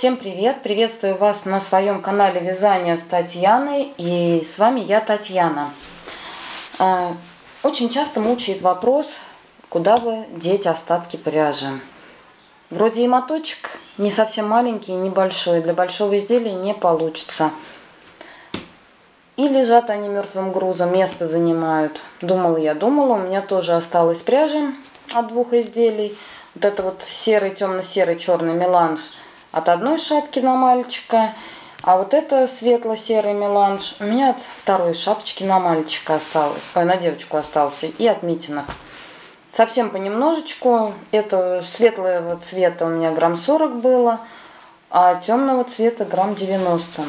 Всем привет! Приветствую вас на своем канале Вязание с Татьяной, и с вами я, Татьяна. Очень часто мучает вопрос, куда бы деть остатки пряжи. Вроде и моточек не совсем маленький и небольшой, для большого изделия не получится. И лежат они мертвым грузом, место занимают. Думала, у меня тоже осталось пряжи от двух изделий. Вот это вот серый, темно-серый, черный меланж от одной шапки на мальчика, а вот это светло-серый меланж у меня от второй шапочки на мальчика осталось, на девочку остался, и от митинок. Совсем понемножечку. Это светлого цвета у меня грамм 40 было, а темного цвета грамм 90.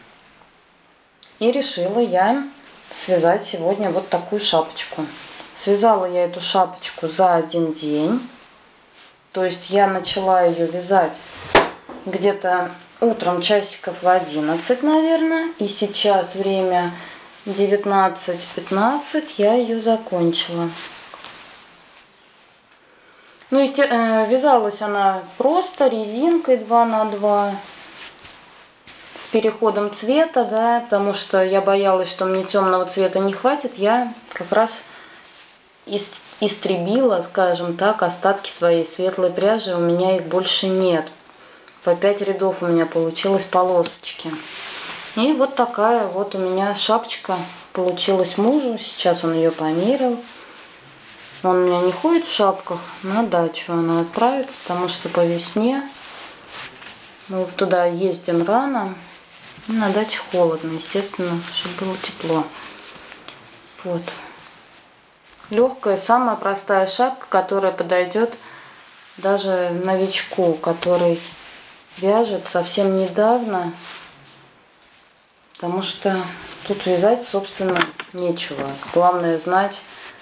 И решила я связать сегодня вот такую шапочку. Связала я эту шапочку за один день. То есть я начала ее вязать где-то утром часиков в 11, наверное. И сейчас время 19:15, я ее закончила. Ну, вязалась она просто резинкой 2 на 2 с переходом цвета, да, потому что я боялась, что мне темного цвета не хватит. Я как раз истребила, скажем так, остатки своей светлой пряжи. У меня их больше нет. По 5 рядов у меня получилось полосочки. И вот такая вот у меня шапочка получилась мужу. Сейчас он ее померил. Он у меня не ходит в шапках, на дачу она отправится, потому что по весне мы туда ездим рано. И на даче холодно, естественно, чтобы было тепло. Вот. Легкая, самая простая шапка, которая подойдет даже новичку, который вяжет совсем недавно, потому что тут вязать, собственно, нечего. Главное знать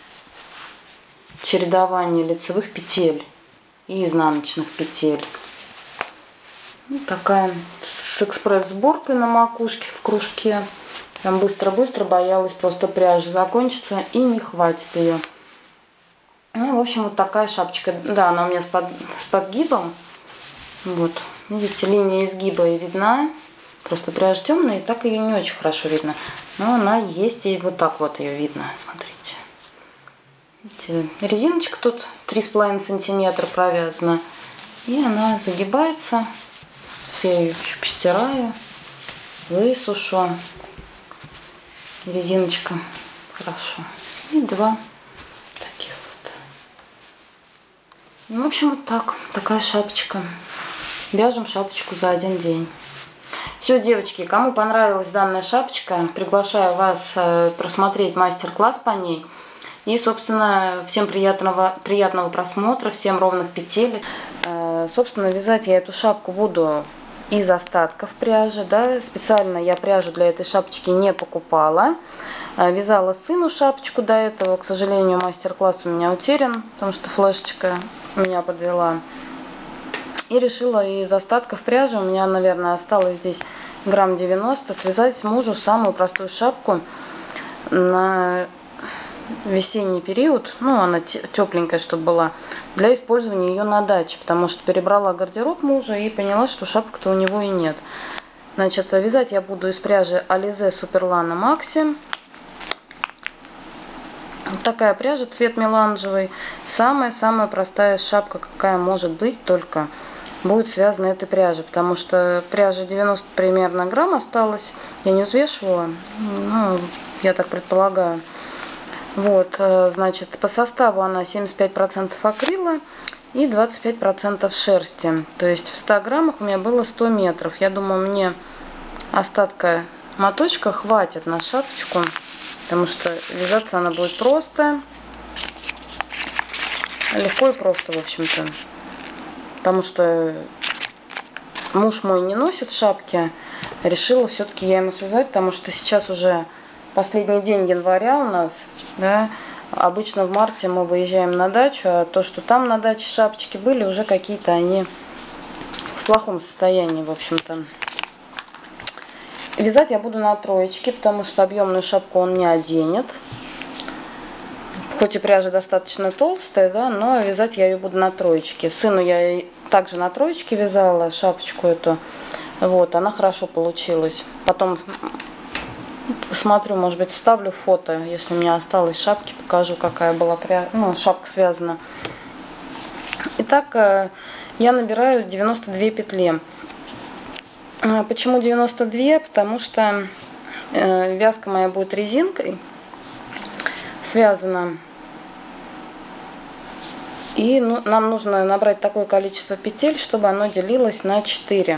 чередование лицевых петель и изнаночных петель. Вот такая с экспресс-сборкой на макушке в кружке. Там быстро-быстро боялась просто пряжа закончится и не хватит ее. Ну, в общем, вот такая шапочка. Да, она у меня с подгибом. Вот. Видите, линия изгиба и видна. Просто пряжа темная, и так ее не очень хорошо видно. Но она есть, и вот так вот ее видно. Смотрите. Видите, резиночка тут 3,5 сантиметра провязана. И она загибается. Сейчас я ее еще постираю, высушу. Резиночка хорошо. И два таких вот. В общем, вот так. Такая шапочка. Вяжем шапочку за один день. Все, девочки, кому понравилась данная шапочка, приглашаю вас просмотреть мастер-класс по ней. И, собственно, всем приятного просмотра, всем ровных петель. Собственно, вязать я эту шапку буду из остатков пряжи. Да? Специально я пряжу для этой шапочки не покупала. Вязала сыну шапочку до этого. К сожалению, мастер-класс у меня утерян, потому что флешечка меня подвела. И решила из остатков пряжи, у меня, наверное, осталось здесь грамм 90, связать мужу самую простую шапку на весенний период. Ну, она тепленькая, чтобы была, для использования ее на даче, потому что перебрала гардероб мужа и поняла, что шапок-то у него и нет. Значит, вязать я буду из пряжи Alize Superlana Maxi. Вот такая пряжа, цвет меланжевый. Самая-самая простая шапка, какая может быть, только будет связана этой пряжей, потому что пряжа 90 примерно грамм осталось. Я не взвешивала, ну, я так предполагаю. Вот, значит, по составу она 75% акрила и 25% шерсти. То есть в 100 граммах у меня было 100 метров. Я думаю, мне остатка моточка хватит на шапочку, потому что вязаться она будет просто. Легко и просто, в общем-то. Потому что муж мой не носит шапки. Решила все-таки я ему связать, потому что сейчас уже последний день января у нас. Да? Обычно в марте мы выезжаем на дачу, а то, что там на даче шапочки были, уже какие-то они в плохом состоянии, в общем-то. Вязать я буду на троечке, потому что объемную шапку он не оденет. Хоть и пряжа достаточно толстая, да, но вязать я ее буду на троечке. Сыну я также на троечке вязала шапочку эту. Вот, она хорошо получилась. Потом посмотрю, может быть, вставлю фото, если у меня осталось шапки, покажу, какая была шапка связана. Итак, я набираю 92 петли. Почему 92? Потому что вязка моя будет резинкой связана. И нам нужно набрать такое количество петель, чтобы оно делилось на 4.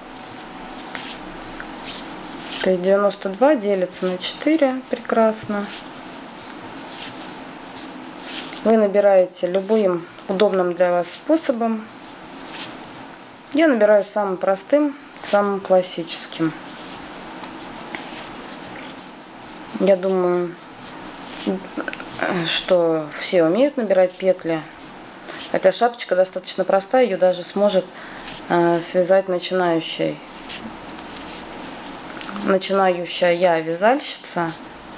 То есть 92 делится на 4. Прекрасно. Вы набираете любым удобным для вас способом. Я набираю самым простым, самым классическим. Я думаю, что все умеют набирать петли. Хотя шапочка достаточно простая, ее даже сможет связать начинающая вязальщица.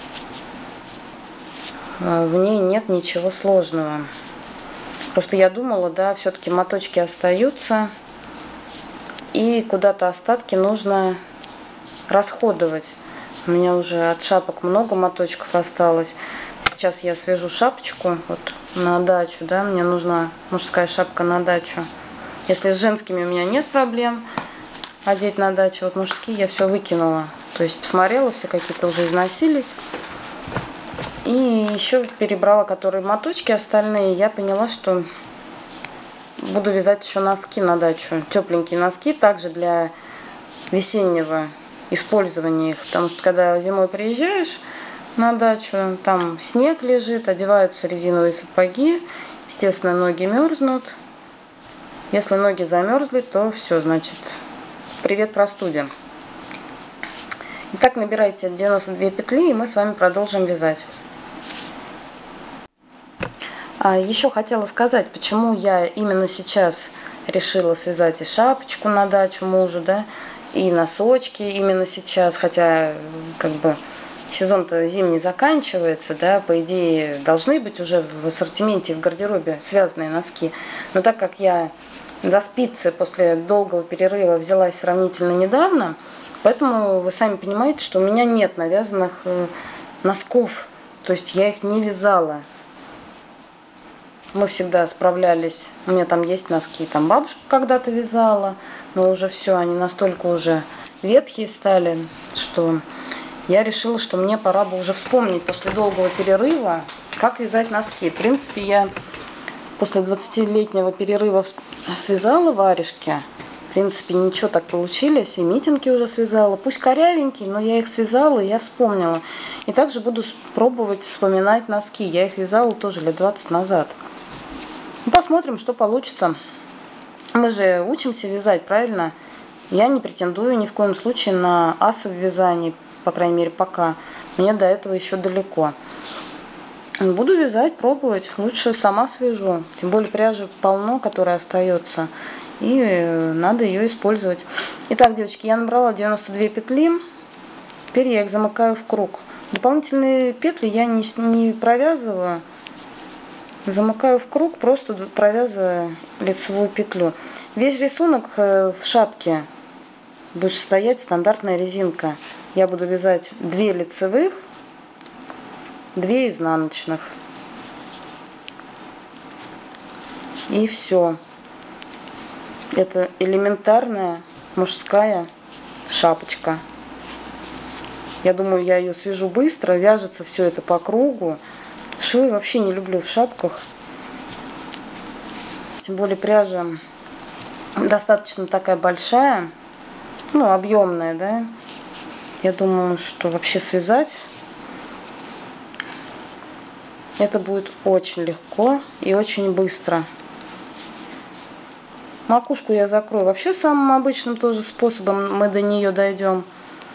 В ней нет ничего сложного. Просто я думала, да, все-таки моточки остаются. И куда-то остатки нужно расходовать. У меня уже от шапок много моточков осталось. Сейчас я свяжу шапочку вот на дачу, да, мне нужна мужская шапка на дачу. Если с женскими у меня нет проблем одеть на дачу, вот мужские я все выкинула. То есть посмотрела, все какие-то уже износились. И еще перебрала, которые моточки остальные. Я поняла, что буду вязать еще носки на дачу. Тепленькие носки, также для весеннего использования их. Потому что когда зимой приезжаешь на дачу, там снег лежит, одеваются резиновые сапоги. Естественно, ноги мерзнут. Если ноги замерзли, то все, значит, привет простуде. Итак, набирайте 92 петли, и мы с вами продолжим вязать. Еще хотела сказать, почему я именно сейчас решила связать и шапочку на дачу мужу, да, и носочки именно сейчас, хотя как бы сезон-то зимний заканчивается, да, по идее должны быть уже в ассортименте, в гардеробе связанные носки. Но так как я за спицы после долгого перерыва взялась сравнительно недавно, поэтому вы сами понимаете, что у меня нет навязанных носков, то есть я их не вязала. Мы всегда справлялись, у меня там есть носки, там бабушка когда-то вязала, но уже все, они настолько уже ветхие стали, что я решила, что мне пора бы уже вспомнить после долгого перерыва, как вязать носки. В принципе, я после 20-летнего перерыва связала варежки. В принципе, ничего так получились. И митинги уже связала. Пусть корявенькие, но я их связала, и я вспомнила. И также буду пробовать вспоминать носки. Я их вязала тоже лет 20 назад. Посмотрим, что получится. Мы же учимся вязать, правильно? Я не претендую ни в коем случае на аса в вязании, по крайней мере, пока. Мне до этого еще далеко. Буду вязать, пробовать. Лучше сама свяжу. Тем более пряжи полно, которая остается. И надо ее использовать. Итак, девочки, я набрала 92 петли. Теперь я их замыкаю в круг. Дополнительные петли я не провязываю. Замыкаю в круг, просто провязывая лицевую петлю. Весь рисунок в шапке будет стоять стандартная резинка. Я буду вязать 2 лицевых, 2 изнаночных. И все. Это элементарная мужская шапочка. Я думаю, я ее свяжу быстро, вяжется все это по кругу. Швы вообще не люблю в шапках. Тем более пряжа достаточно такая большая, ну, объемная, да. Я думаю, что вообще связать это будет очень легко и очень быстро. Макушку я закрою вообще самым обычным тоже способом, мы до нее дойдем.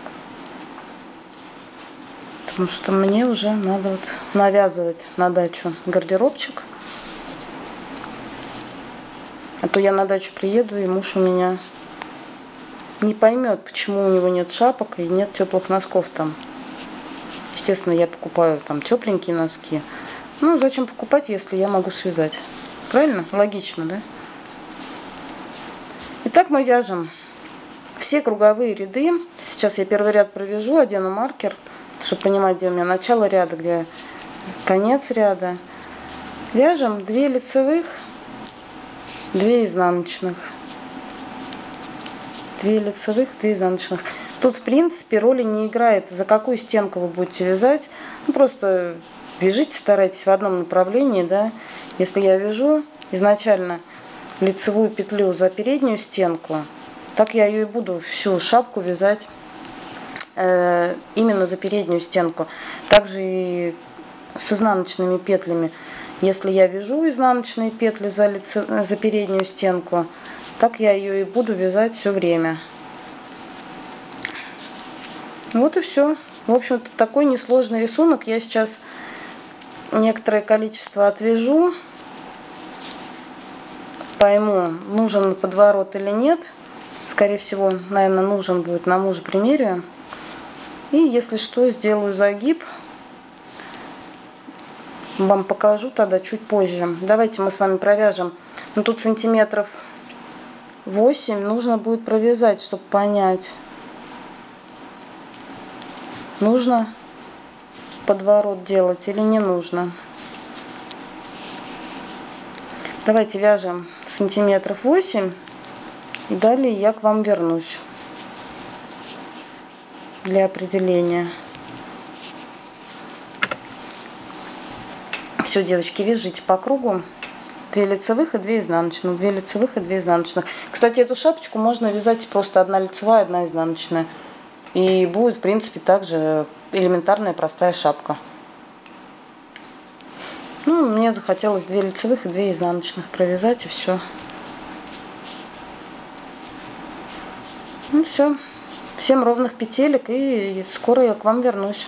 Потому что мне уже надо вот навязывать на дачу гардеробчик. А то я на дачу приеду, и муж у меня не поймет, почему у него нет шапок и нет теплых носков там. Естественно, я покупаю там тепленькие носки. Ну, зачем покупать, если я могу связать? Правильно? Логично, да? Итак, мы вяжем все круговые ряды, сейчас я первый ряд провяжу, одену маркер, чтобы понимать, где у меня начало ряда, где конец ряда. Вяжем 2 лицевых, 2 изнаночных. 2 лицевых, 2 изнаночных. Тут, в принципе, роли не играет, за какую стенку вы будете вязать. Ну, просто вяжите, старайтесь в одном направлении, да. Если я вяжу изначально лицевую петлю за переднюю стенку, так я ее и буду всю шапку вязать именно за переднюю стенку. Также и с изнаночными петлями. Если я вяжу изнаночные петли за переднюю стенку, так я ее и буду вязать все время. Вот и все. В общем-то, такой несложный рисунок. Я сейчас некоторое количество отвяжу. Пойму, нужен подворот или нет. Скорее всего, наверное, нужен будет, на мужа примерю. И если что, сделаю загиб. Вам покажу тогда чуть позже. Давайте мы с вами провяжем. Ну, тут сантиметров 8 нужно будет провязать, чтобы понять, нужно подворот делать или не нужно. Давайте вяжем сантиметров 8. И далее я к вам вернусь для определения. Все, девочки, вяжите по кругу. 2 лицевых и 2 изнаночных. 2 лицевых и 2 изнаночных. Кстати, эту шапочку можно вязать просто 1 лицевая, 1 изнаночная. И будет, в принципе, также элементарная простая шапка. Ну, мне захотелось 2 лицевых и 2 изнаночных провязать, и все. Ну, все. Всем ровных петелек, и скоро я к вам вернусь.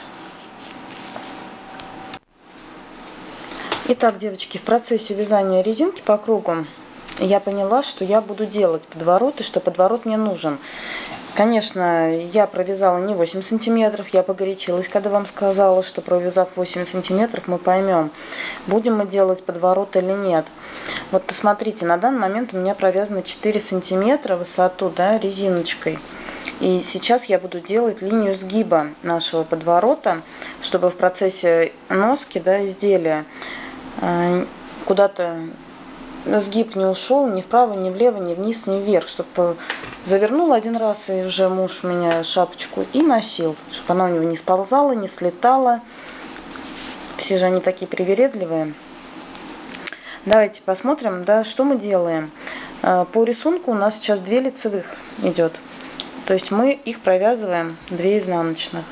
Итак, девочки, в процессе вязания резинки по кругу я поняла, что я буду делать подворот, и что подворот мне нужен. Конечно, я провязала не 8 сантиметров, я погорячилась, когда вам сказала, что провязав 8 сантиметров, мы поймем, будем мы делать подворот или нет. Вот посмотрите, на данный момент у меня провязано 4 сантиметра высоту, да, резиночкой. И сейчас я буду делать линию сгиба нашего подворота, чтобы в процессе носки, да, изделия куда-то сгиб не ушел ни вправо, ни влево, ни вниз, ни вверх, чтобы завернул один раз, и уже муж у меня шапочку и носил, чтобы она у него не сползала, не слетала. Все же они такие привередливые. Давайте посмотрим, да, что мы делаем. По рисунку у нас сейчас 2 лицевых идет, то есть мы их провязываем 2 изнаночных.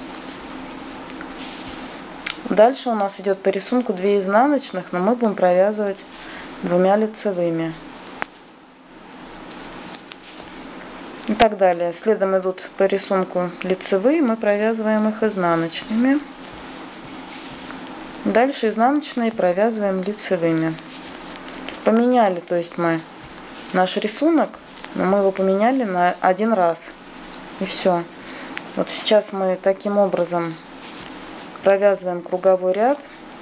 Дальше у нас идет по рисунку 2 изнаночных, но мы будем провязывать 2 лицевыми. И так далее. Следом идут по рисунку лицевые, мы провязываем их изнаночными. Дальше изнаночные провязываем лицевыми. Поменяли, то есть мы наш рисунок, но мы его поменяли на 1 раз. И все. Вот сейчас мы таким образом провязываем круговой ряд.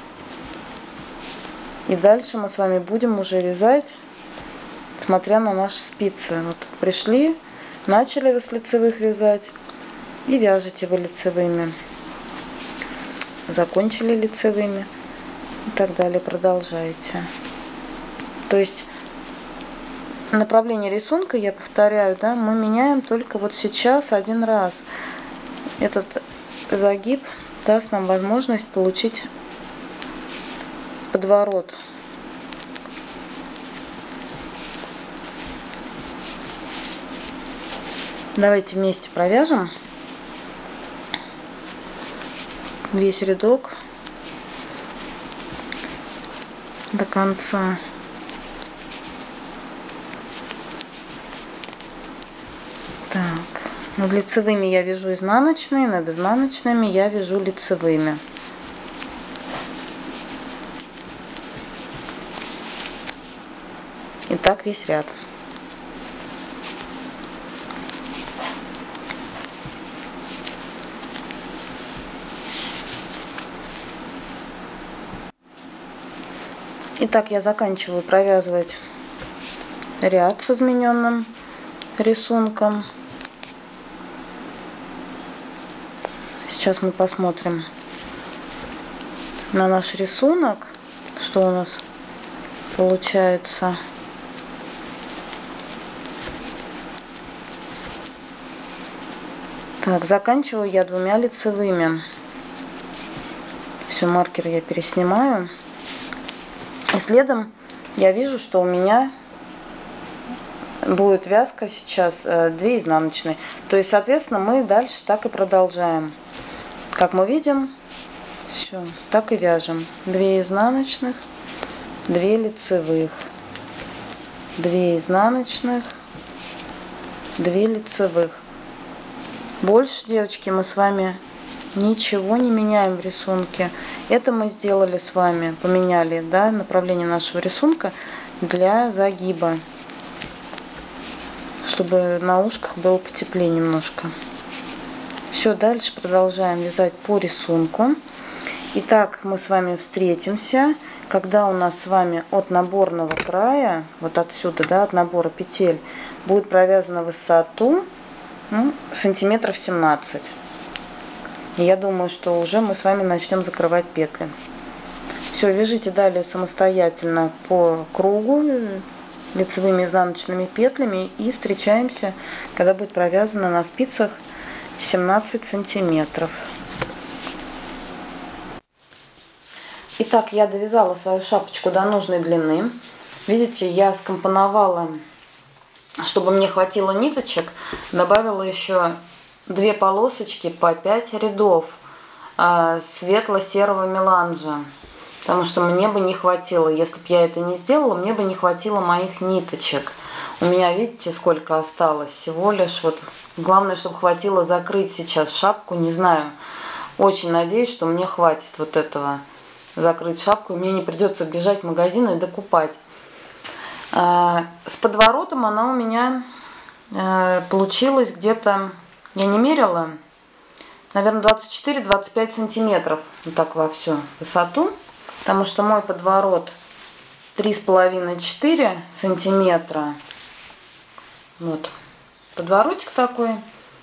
И дальше мы с вами будем уже вязать, смотря на наши спицы. Вот пришли, начали вы с лицевых вязать и вяжете вы лицевыми. Закончили лицевыми и так далее, продолжаете. То есть направление рисунка, я повторяю, да, мы меняем только вот сейчас 1 раз. Этот загиб даст нам возможность получить подворот. Давайте вместе провяжем весь рядок до конца. Так, над лицевыми я вяжу изнаночные, над изнаночными я вяжу лицевыми. И так весь ряд. Итак, я заканчиваю провязывать ряд с измененным рисунком. Сейчас мы посмотрим на наш рисунок, что у нас получается. Так, заканчиваю я 2 лицевыми. Все, маркер я переснимаю. И следом я вижу, что у меня будет вязка сейчас 2 изнаночные. То есть, соответственно, мы дальше так и продолжаем. Как мы видим, все, так и вяжем. 2 изнаночных, 2 лицевых, 2 изнаночных, 2 лицевых. Больше, девочки, мы с вами ничего не меняем в рисунке. Это мы сделали с вами, поменяли, да, направление нашего рисунка для загиба, чтобы на ушках было потеплее немножко. Все, дальше продолжаем вязать по рисунку. Итак, мы с вами встретимся, когда у нас с вами от наборного края, вот отсюда, да, от набора петель, будет провязана высоту, ну, сантиметров 17. И я думаю, что уже мы с вами начнем закрывать петли. Все, вяжите далее самостоятельно по кругу лицевыми изнаночными петлями и встречаемся, когда будет провязано на спицах 17 сантиметров. Итак, я довязала свою шапочку до нужной длины. Видите, я скомпоновала, чтобы мне хватило ниточек, добавила еще 2 полосочки по 5 рядов светло-серого меланжа, потому что мне бы не хватило, если бы я это не сделала, мне бы не хватило моих ниточек. У меня, видите, сколько осталось, всего лишь вот, главное, чтобы хватило закрыть сейчас шапку, не знаю, очень надеюсь, что мне хватит вот этого, закрыть шапку, и мне не придется бежать в магазин и докупать. С подворотом она у меня получилась где-то, я не мерила, наверное, 24-25 сантиметров, вот так во всю высоту, потому что мой подворот 3,5-4 сантиметра. Вот подворотик такой,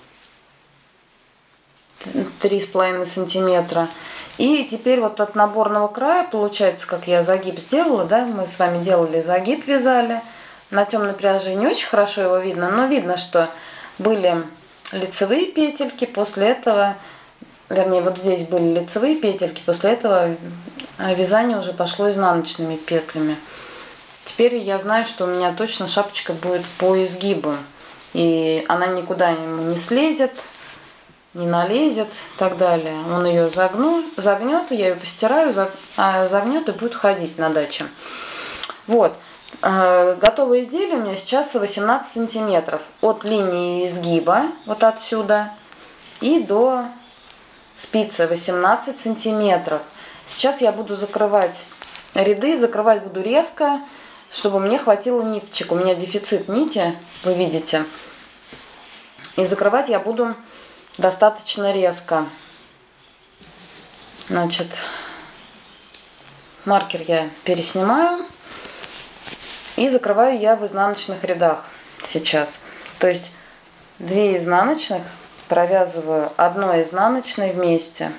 3,5 сантиметра. И теперь вот от наборного края, получается, как я загиб сделала, да, мы с вами делали загиб, вязали. На темной пряже не очень хорошо его видно, но видно, что были лицевые петельки, после этого, вернее, вот здесь были лицевые петельки, после этого вязание уже пошло изнаночными петлями. Теперь я знаю, что у меня точно шапочка будет по изгибу, и она никуда не слезет, не налезет и так далее. Он ее загнет, я ее постираю, загнет и будет ходить на даче. Вот. Готовое изделие у меня сейчас 18 сантиметров от линии изгиба, вот отсюда, и до спицы 18 сантиметров. Сейчас я буду закрывать ряды, закрывать буду резко, чтобы мне хватило ниточек. У меня дефицит нити, вы видите. И закрывать я буду достаточно резко. Значит, маркер я переснимаю. И закрываю я в изнаночных рядах сейчас. То есть 2 изнаночных провязываю 1 изнаночной вместе.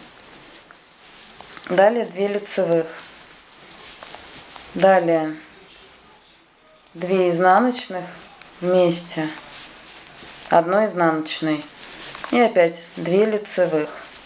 Далее 2 лицевых. Далее 2 изнаночных вместе. 1 изнаночной. И опять 2 лицевых.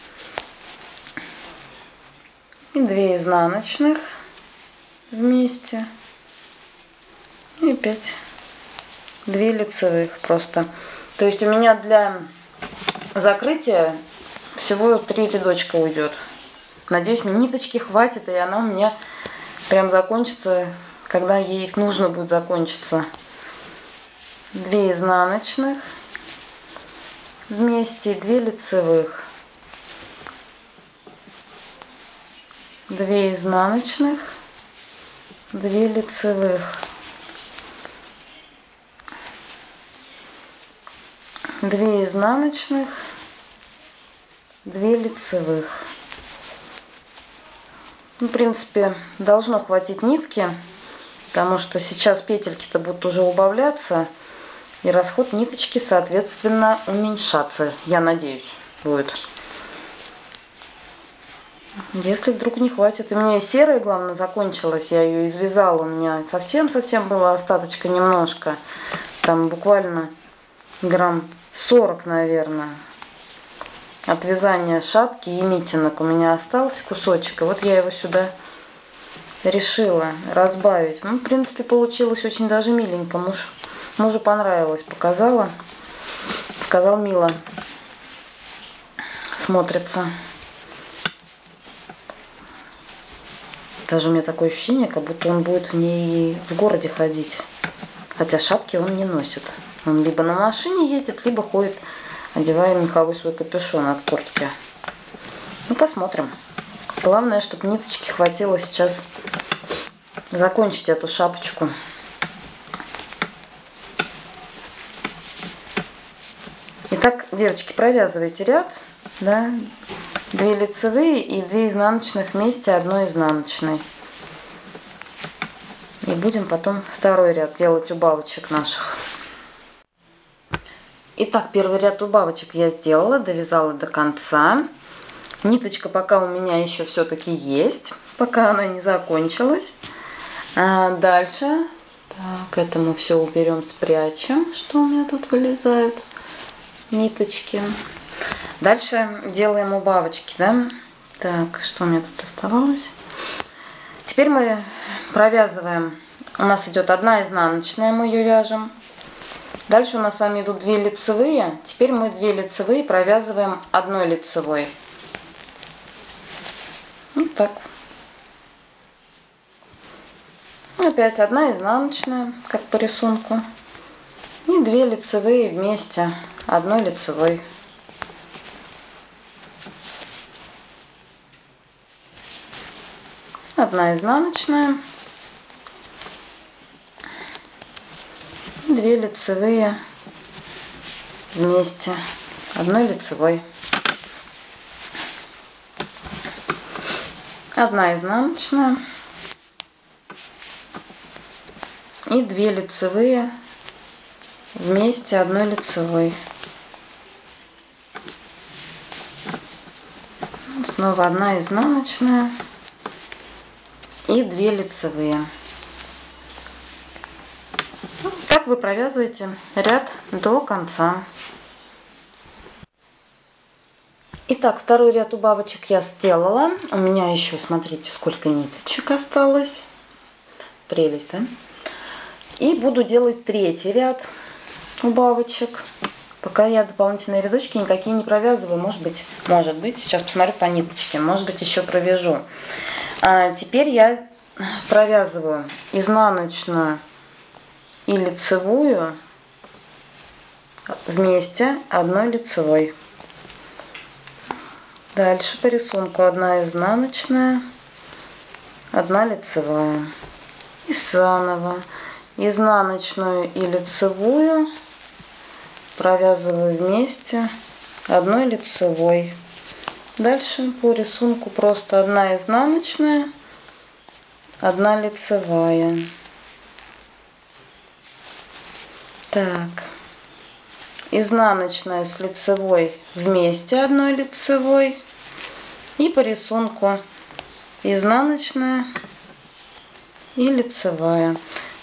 И 2 изнаночных вместе. И опять 2 лицевых просто. То есть у меня для закрытия всего 3 рядочка уйдет. Надеюсь, мне ниточки хватит, и она у меня прям закончится, когда ей нужно будет закончиться. 2 изнаночных вместе и 2 лицевых. 2 изнаночных, 2 лицевых. 2 изнаночных, 2 лицевых. В принципе, должно хватить нитки, потому что сейчас петельки-то будут уже убавляться, и расход ниточки, соответственно, уменьшаться, я надеюсь, будет. Если вдруг не хватит. И мне серая, главное, закончилась. Я ее извязала. У меня совсем-совсем было остаточка немножко. Там буквально грамм 40, наверное. От вязания шапки и митинок у меня остался кусочек. И вот я его сюда решила разбавить. Ну, в принципе, получилось очень даже миленько. Мужу понравилось. Показала. Сказал, мило смотрится. Даже у меня такое ощущение, как будто он будет в ней в городе ходить. Хотя шапки он не носит. Он либо на машине ездит, либо ходит, одевая меховой свой капюшон от куртки. Ну, посмотрим. Главное, чтобы ниточки хватило сейчас закончить эту шапочку. Итак, девочки, провязывайте ряд. Да? 2 лицевые и 2 изнаночных вместе одной изнаночной. И будем потом второй ряд делать убавочек наших. Итак, первый ряд убавочек я сделала, довязала до конца. Ниточка пока у меня еще все-таки есть, пока она не закончилась. Дальше, так, это мы все уберем, спрячем, что у меня тут вылезают ниточки. Дальше делаем убавочки, да? Так, что у меня тут оставалось? Теперь мы провязываем. У нас идет 1 изнаночная, мы ее вяжем. Дальше у нас с вами идут 2 лицевые. Теперь мы 2 лицевые провязываем 1 лицевой. Вот так. Опять 1 изнаночная, как по рисунку. И 2 лицевые вместе 1 лицевой. Одна изнаночная, 2 лицевые вместе 1 лицевой, 1 изнаночная и 2 лицевые вместе 1 лицевой. Снова 1 изнаночная и 2 лицевые. Так вы провязываете ряд до конца. Итак, второй ряд убавочек я сделала. У меня еще, смотрите, сколько ниточек осталось. Прелесть, да? И буду делать третий ряд убавочек. Пока я дополнительные рядочки никакие не провязываю. Может быть, сейчас посмотрю по ниточке, может быть, еще провяжу. Теперь я провязываю изнаночную и лицевую вместе 1 лицевой. Дальше по рисунку 1 изнаночная, 1 лицевая. И заново изнаночную и лицевую провязываю вместе 1 лицевой. Дальше по рисунку просто 1 изнаночная, 1 лицевая. Так, изнаночная с лицевой вместе 1 лицевой. И по рисунку изнаночная и лицевая.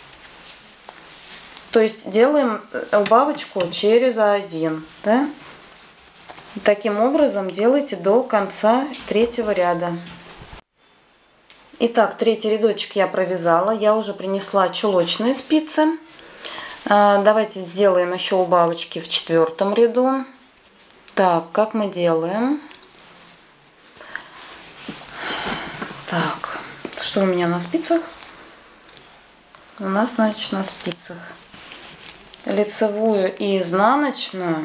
То есть делаем убавочку через 1, да? Таким образом делайте до конца третьего ряда. Итак, третий рядочек я провязала. Я уже принесла чулочные спицы. Давайте сделаем еще убавочки в 4-м ряду. Так, как мы делаем? Так, что у меня на спицах? У нас, значит, на спицах лицевую и изнаночную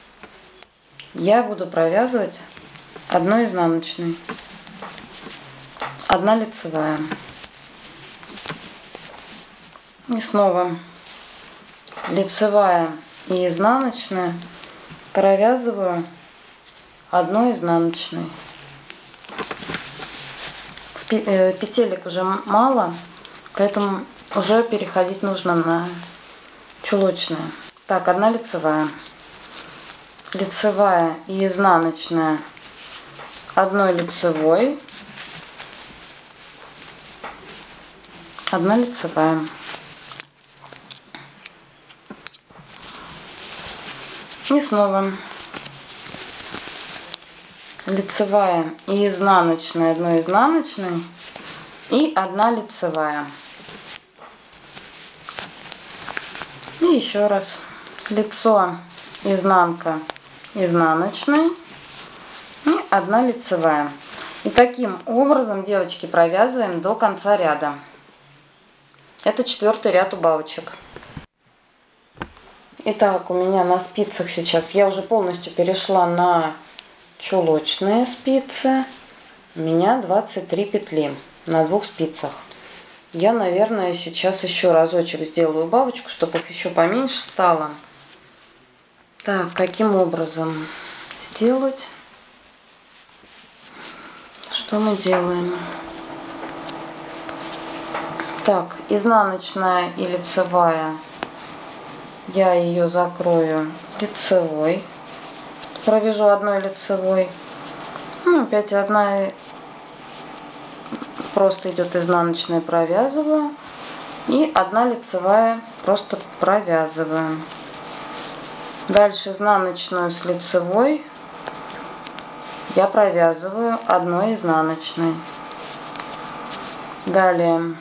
я буду провязывать 1 изнаночной, 1 лицевая. И снова лицевая и изнаночная провязываю 1 изнаночной. Петелек уже мало, поэтому уже переходить нужно на чулочные. Так, 1 лицевая. Лицевая и изнаночная 1 лицевой. 1 лицевая. И снова лицевая и изнаночная, 1 изнаночной и 1 лицевая. И еще раз лицо, изнанка, изнаночной и 1 лицевая. И таким образом, девочки, провязываем до конца ряда. Это 4-й ряд убавочек. Итак, у меня на спицах сейчас я уже полностью перешла на чулочные спицы. У меня 23 петли на 2 спицах. Я, наверное, сейчас еще разочек сделаю убавочку, чтобы их еще поменьше стало. Так, каким образом сделать? Что мы делаем? Так, изнаночная и лицевая. Я ее закрою лицевой. Провяжу 1 лицевой. Ну, опять 1 просто идет изнаночная, провязываю. И 1 лицевая просто провязываю. Дальше изнаночную с лицевой я провязываю 1 изнаночной. Далее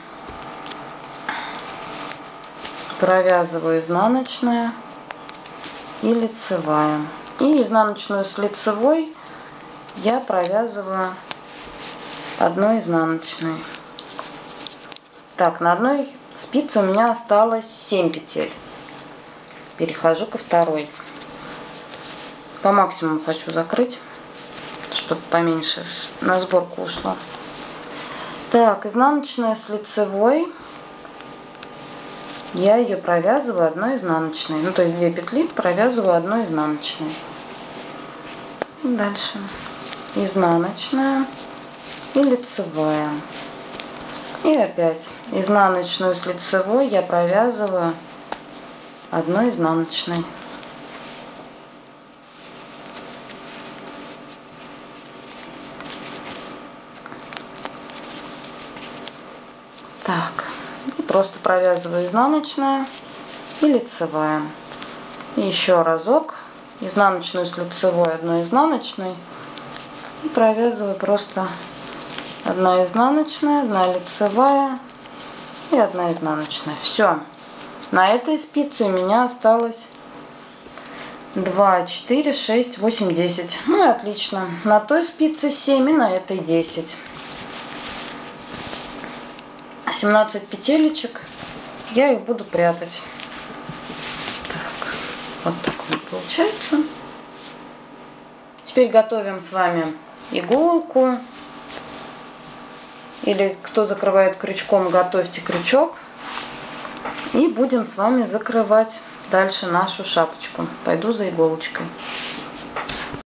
провязываю изнаночная и лицевая. И изнаночную с лицевой я провязываю 1 изнаночной. Так, на 1 спице у меня осталось 7 петель. Перехожу ко 2. По максимуму хочу закрыть, чтобы поменьше на сборку ушло. Так, изнаночная с лицевой. Я ее провязываю 1 изнаночной. Ну, то есть 2 петли провязываю 1 изнаночной. Дальше изнаночная и лицевая. И опять изнаночную с лицевой я провязываю 1 изнаночной. Так, и просто провязываю изнаночная и лицевая. И еще разок изнаночную с лицевой 1 изнаночной и провязываю просто 1 изнаночная, 1 лицевая и 1 изнаночная. Все. На этой спице у меня осталось 2, 4, 6, 8, 10. Ну и отлично. На той спице 7 и на этой 10. 17 петелечек. Я их буду прятать. Так, вот так вот получается. Теперь готовим с вами иголку. Или кто закрывает крючком, готовьте крючок. И будем с вами закрывать дальше нашу шапочку. Пойду за иголочкой.